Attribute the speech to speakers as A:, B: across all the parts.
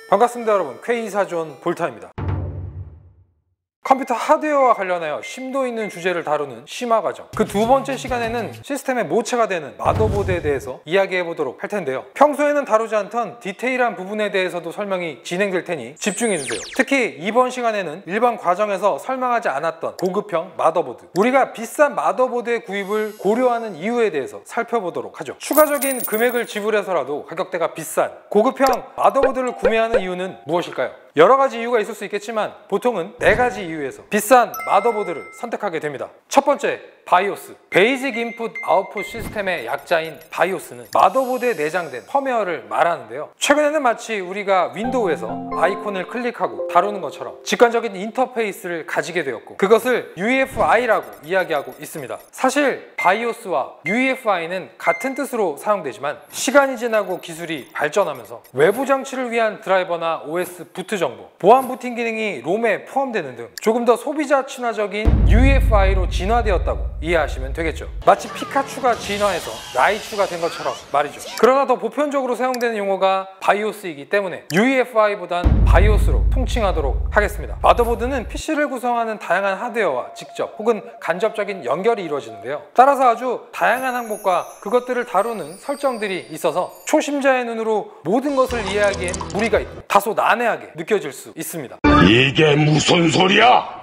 A: 반갑습니다 여러분, K사전 볼타입니다. 컴퓨터 하드웨어와 관련하여 심도 있는 주제를 다루는 심화과정, 그 두 번째 시간에는 시스템의 모체가 되는 마더보드에 대해서 이야기해 보도록 할 텐데요. 평소에는 다루지 않던 디테일한 부분에 대해서도 설명이 진행될 테니 집중해 주세요. 특히 이번 시간에는 일반 과정에서 설명하지 않았던 고급형 마더보드, 우리가 비싼 마더보드의 구입을 고려하는 이유에 대해서 살펴보도록 하죠. 추가적인 금액을 지불해서라도 가격대가 비싼 고급형 마더보드를 구매하는 이유는 무엇일까요? 여러 가지 이유가 있을 수 있겠지만 보통은 4가지 이유에서 비싼 마더보드를 선택하게 됩니다. 첫 번째, 바이오스. 베이직 인풋 아웃풋 시스템의 약자인 바이오스는 마더보드에 내장된 펌웨어를 말하는데요. 최근에는 마치 우리가 윈도우에서 아이콘을 클릭하고 다루는 것처럼 직관적인 인터페이스를 가지게 되었고, 그것을 UEFI라고 이야기하고 있습니다. 사실 바이오스와 UEFI는 같은 뜻으로 사용되지만 시간이 지나고 기술이 발전하면서 외부 장치를 위한 드라이버나 OS 부트 정보, 보안 부팅 기능이 롬에 포함되는 등 조금 더 소비자 친화적인 UEFI로 진화되었다고 이해하시면 되겠죠. 마치 피카츄가 진화해서 라이츄가 된 것처럼 말이죠. 그러나 더 보편적으로 사용되는 용어가 바이오스이기 때문에 UEFI보단 바이오스로 통칭하도록 하겠습니다. 마더보드는 PC를 구성하는 다양한 하드웨어와 직접 혹은 간접적인 연결이 이루어지는데요. 따라서 아주 다양한 항목과 그것들을 다루는 설정들이 있어서 초심자의 눈으로 모든 것을 이해하기엔 무리가 있고 다소 난해하게 느껴질 수 있습니다.
B: 이게 무슨 소리야?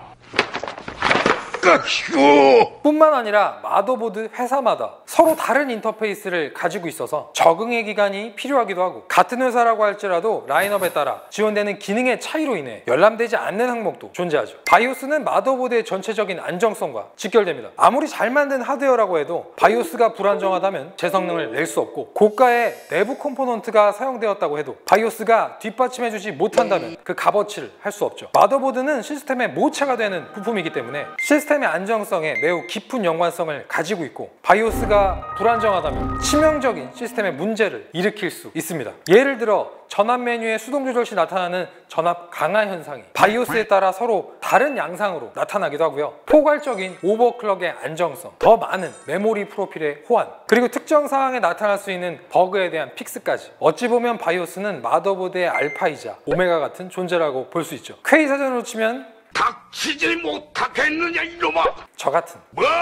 A: 뿐만 아니라 마더보드 회사마다 서로 다른 인터페이스를 가지고 있어서 적응의 기간이 필요하기도 하고, 같은 회사라고 할지라도 라인업에 따라 지원되는 기능의 차이로 인해 열람되지 않는 항목도 존재하죠. 바이오스는 마더보드의 전체적인 안정성과 직결됩니다. 아무리 잘 만든 하드웨어라고 해도 바이오스가 불안정하다면 제 성능을 낼 수 없고, 고가의 내부 컴포넌트가 사용되었다고 해도 바이오스가 뒷받침해주지 못한다면 그 값어치를 할 수 없죠. 마더보드는 시스템의 모체가 되는 부품이기 때문에 시스템의 안정성에 매우 깊은 연관성을 가지고 있고, 바이오스가 불안정하다면 치명적인 시스템의 문제를 일으킬 수 있습니다. 예를 들어 전압 메뉴의 수동 조절 시 나타나는 전압 강화 현상이 바이오스에 따라 서로 다른 양상으로 나타나기도 하고요. 포괄적인 오버클럭의 안정성, 더 많은 메모리 프로필의 호환, 그리고 특정 상황에 나타날 수 있는 버그에 대한 픽스까지, 어찌 보면 바이오스는 마더보드의 알파이자 오메가 같은 존재라고 볼 수 있죠. K사전으로 치면
B: 닥치지 못하겠느냐 이놈아!
A: 저 같은.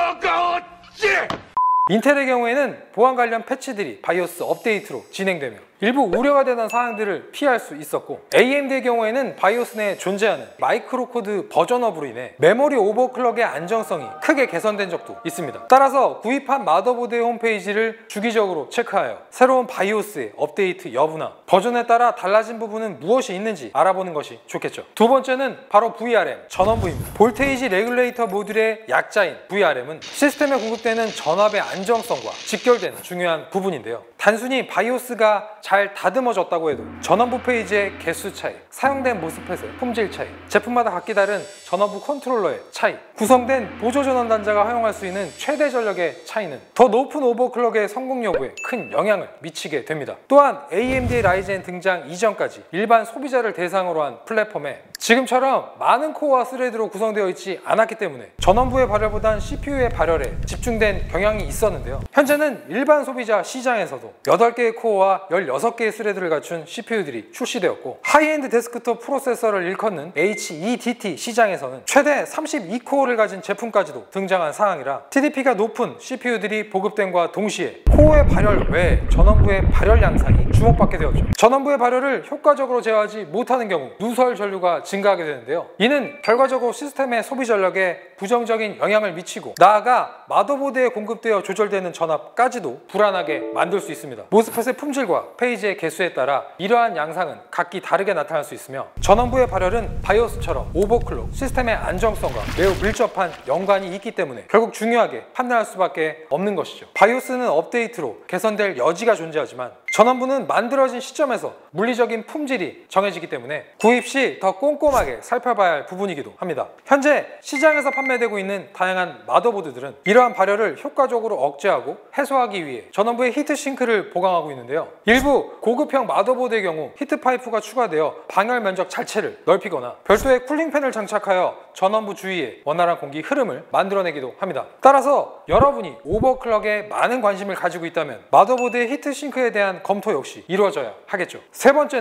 B: 뭐가 어째?
A: 인텔의 경우에는 보안 관련 패치들이 바이오스 업데이트로 진행되며 일부 우려가 되는 사항들을 피할 수 있었고, AMD의 경우에는 바이오스 내에 존재하는 마이크로코드 버전업으로 인해 메모리 오버클럭의 안정성이 크게 개선된 적도 있습니다. 따라서 구입한 마더보드의 홈페이지를 주기적으로 체크하여 새로운 바이오스의 업데이트 여부나 버전에 따라 달라진 부분은 무엇이 있는지 알아보는 것이 좋겠죠. 두 번째는 바로 VRM, 전원부입니다. 볼테이지 레귤레이터 모듈의 약자인 VRM은 시스템에 공급되는 전압의 안정성과 직결되는 중요한 부분인데요. 단순히 바이오스가 잘 다듬어졌다고 해도 전원부 페이지의 개수 차이, 사용된 모스펫의 품질 차이, 제품마다 각기 다른 전원부 컨트롤러의 차이, 구성된 보조 전원 단자가 허용할 수 있는 최대 전력의 차이는 더 높은 오버클럭의 성공 여부에 큰 영향을 미치게 됩니다. 또한 AMD의 라이젠 등장 이전까지 일반 소비자를 대상으로 한 플랫폼에 지금처럼 많은 코어와 스레드로 구성되어 있지 않았기 때문에 전원부의 발열보단 CPU의 발열에 집중된 경향이 있었는데요. 현재는 일반 소비자 시장에서도 8개의 코어와 16개의 스레드를 갖춘 CPU들이 출시되었고, 하이엔드 데스크톱 프로세서를 일컫는 HEDT 시장에서는 최대 32코어를 가진 제품까지도 등장한 상황이라 TDP가 높은 CPU들이 보급됨과 동시에 코어의 발열 외에 전원부의 발열 양상이 주목받게 되었죠. 전원부의 발열을 효과적으로 제어하지 못하는 경우 누설 전류가 증가하게 되는데요. 이는 결과적으로 시스템의 소비 전력에 부정적인 영향을 미치고, 나아가 마더보드에 공급되어 조절되는 전압까지도 불안하게 만들 수 있습니다. 모스펫의 품질과 페이지의 개수에 따라 이러한 양상은 각기 다르게 나타날 수 있으며, 전원부의 발열은 바이오스처럼 오버클럭, 시스템의 안정성과 매우 밀접한 연관이 있기 때문에 결국 중요하게 판단할 수밖에 없는 것이죠. 바이오스는 업데이트로 개선될 여지가 존재하지만 전원부는 만들어진 시점에서 물리적인 품질이 정해지기 때문에 구입 시 더 꼼꼼하게 살펴봐야 할 부분이기도 합니다. 현재 시장에서 판매되고 있는 다양한 마더보드들은 이러한 발열을 효과적으로 억제하고 해소하기 위해 전원부에 히트싱크를 보강하고 있는데요. 일부 고급형 마더보드의 경우 히트파이프가 추가되어 방열 면적 자체를 넓히거나 별도의 쿨링팬을 장착하여 전원부 주위에 원활한 공기 흐름을 만들어내기도 합니다. 따라서 여러분이 오버클럭에 많은 관심을 가지고 있다면 마더보드의 히트싱크에 대한 검토 역시 이루어져야 하겠죠. 세 번째는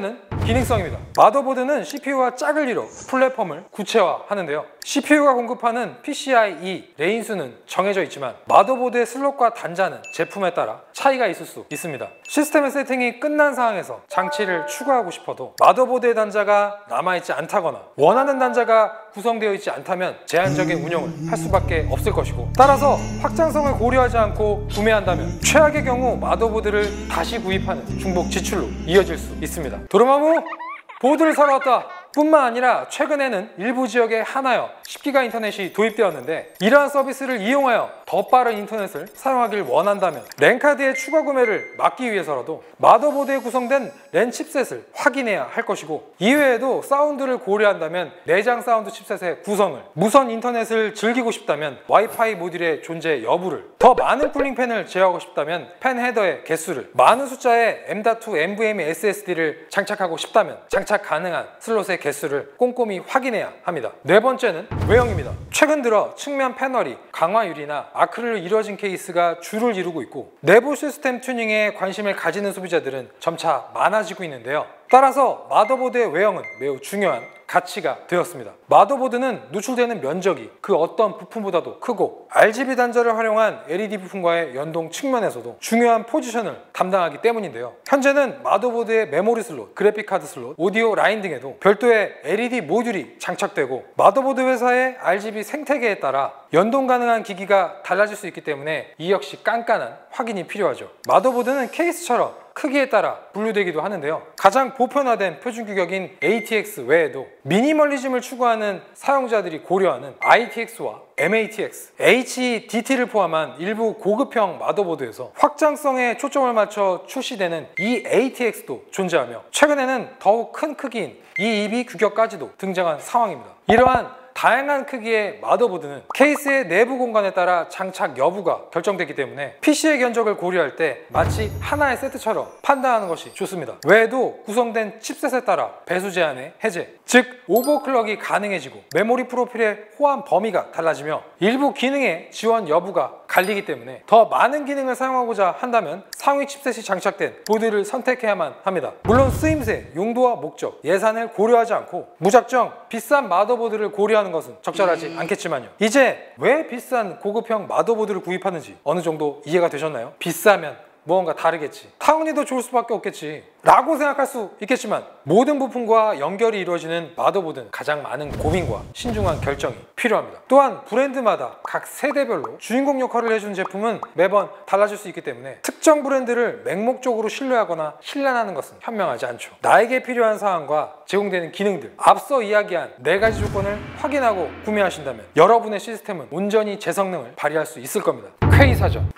A: 기능성입니다. 마더보드는 CPU와 짝을 이뤄 플랫폼을 구체화하는데요. CPU가 공급하는 PCIe 레인수는 정해져 있지만 마더보드의 슬롯과 단자는 제품에 따라 차이가 있을 수 있습니다. 시스템의 세팅이 끝난 상황에서 장치를 추가하고 싶어도 마더보드의 단자가 남아있지 않다거나 원하는 단자가 구성되어 있지 않다면 제한적인 운영을 할 수밖에 없을 것이고, 따라서 확장성을 고려하지 않고 구매한다면 최악의 경우 마더보드를 다시 구입하는 중복 지출로 이어질 수 있습니다. 도르마무 보드를 사러 왔다 뿐만 아니라 최근에는 일부 지역에 하나여 10기가 인터넷이 도입되었는데, 이러한 서비스를 이용하여 더 빠른 인터넷을 사용하길 원한다면 랜카드의 추가 구매를 막기 위해서라도 마더보드에 구성된 랜 칩셋을 확인해야 할 것이고, 이외에도 사운드를 고려한다면 내장 사운드 칩셋의 구성을, 무선 인터넷을 즐기고 싶다면 와이파이 모듈의 존재 여부를, 더 많은 쿨링팬을 제어하고 싶다면 팬 헤더의 개수를, 많은 숫자의 M.2 NVMe SSD를 장착하고 싶다면 장착 가능한 슬롯의 개수를 꼼꼼히 확인해야 합니다. 네 번째는 외형입니다. 최근 들어 측면 패널이 강화 유리나 아크릴로 이루어진 케이스가 주를 이루고 있고, 내부 시스템 튜닝에 관심을 가지는 소비자들은 점차 많아지고 있는데요. 따라서 마더보드의 외형은 매우 중요한 가치가 되었습니다. 마더보드는 노출되는 면적이 그 어떤 부품보다도 크고 RGB 단자를 활용한 LED 부품과의 연동 측면에서도 중요한 포지션을 담당하기 때문인데요. 현재는 마더보드의 메모리 슬롯, 그래픽카드 슬롯, 오디오 라인 등에도 별도의 LED 모듈이 장착되고, 마더보드 회사의 RGB 생태계에 따라 연동 가능한 기기가 달라질 수 있기 때문에 이 역시 깐깐한 확인이 필요하죠. 마더보드는 케이스처럼 크기에 따라 분류되기도 하는데요. 가장 보편화된 표준 규격인 ATX 외에도 미니멀리즘을 추구하는 사용자들이 고려하는 ITX와 MATX, HDT를 포함한 일부 고급형 마더보드에서 확장성에 초점을 맞춰 출시되는 이 ATX도 존재하며, 최근에는 더욱 큰 크기인 이 EB 규격까지도 등장한 상황입니다. 이러한 다양한 크기의 마더보드는 케이스의 내부 공간에 따라 장착 여부가 결정되기 때문에 PC의 견적을 고려할 때 마치 하나의 세트처럼 판단하는 것이 좋습니다. 외에도 구성된 칩셋에 따라 배수 제한의 해제, 즉 오버클럭이 가능해지고 메모리 프로필의 호환 범위가 달라지며 일부 기능의 지원 여부가 갈리기 때문에 더 많은 기능을 사용하고자 한다면 상위 칩셋이 장착된 보드를 선택해야만 합니다. 물론 쓰임새, 용도와 목적, 예산을 고려하지 않고 무작정 비싼 마더보드를 고려하는 것은 적절하지 않겠지만요. 이제 왜 비싼 고급형 마더보드를 구입하는지 어느 정도 이해가 되셨나요? 비싸면 무언가 다르겠지, 타운이 더 좋을 수밖에 없겠지 라고 생각할 수 있겠지만, 모든 부품과 연결이 이루어지는 마더보드는 가장 많은 고민과 신중한 결정이 필요합니다. 또한 브랜드마다 각 세대별로 주인공 역할을 해준 제품은 매번 달라질 수 있기 때문에 특정 브랜드를 맹목적으로 신뢰하거나 신뢰하는 것은 현명하지 않죠. 나에게 필요한 사항과 제공되는 기능들, 앞서 이야기한 4가지 조건을 확인하고 구매하신다면 여러분의 시스템은 온전히 제 성능을 발휘할 수 있을 겁니다. 퀘이사전.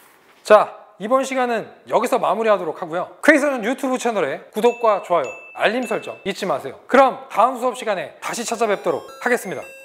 A: 자, 이번 시간은 여기서 마무리하도록 하고요. 퀘이사전 유튜브 채널에 구독과 좋아요, 알림 설정 잊지 마세요. 그럼 다음 수업 시간에 다시 찾아뵙도록 하겠습니다.